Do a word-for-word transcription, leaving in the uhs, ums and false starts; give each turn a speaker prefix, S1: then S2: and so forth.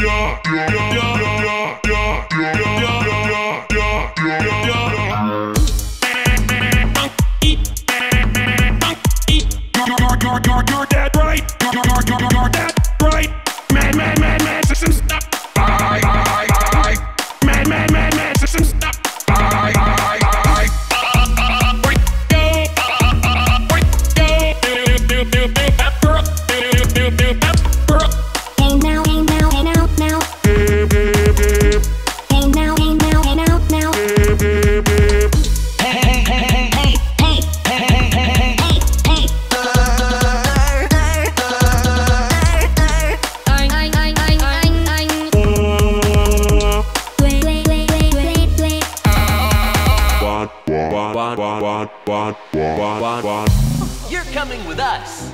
S1: You're dead right. You're dead right. Man, man, man, man, system stop. I, I, I, man, man, man, man, system stop. I, I, I, break, go, break, go, do, do, do, do, pepper, do, do, do, pepper.
S2: Hey now, hey now, hey now, now. Hey now, hey now, hey now, now. Hey, hey, hey, hey, hey, hey, hey, hey, hey, hey.
S3: You're coming with us.